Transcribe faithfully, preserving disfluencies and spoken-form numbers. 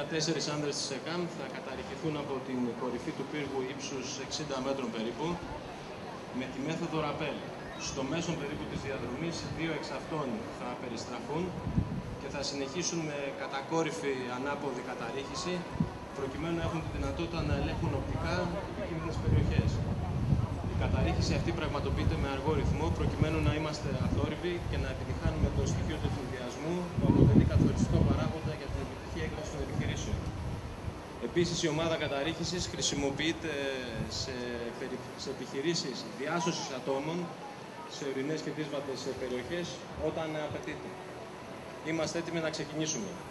τέσσερις άνδρες της ΕΚΑΜ θα καταρριχηθούν από την κορυφή του πύργου ύψους εξήντα μέτρων περίπου με τη μέθοδο ραπέλ. Στο μέσον περίπου της διαδρομής, δύο εξ αυτών θα περιστραφούν και θα συνεχίσουν με κατακόρυφη ανάποδη καταρρίχηση προκειμένου να έχουν τη δυνατότητα να ελέγχουν οπτικά επικίνδυνες περιοχές. Η καταρρίχηση αυτή πραγματοποιείται με αργό ρυθμό προκειμένου να είμαστε αθόρυβοι και να επιτυχάνουμε το στοιχείο του εφηδιασμού που αποτελεί καθοριστικό παράγοντα για την επιτυχή έκβαση των επιχειρήσεων. Επίσης, η ομάδα καταρρίχησης χρησιμοποιείται σε, σε επιχειρήσεις διάσωσης ατόμων σε ορεινές και δύσβατες περιοχές όταν απαιτείται. Είμαστε έτοιμοι να ξεκινήσουμε.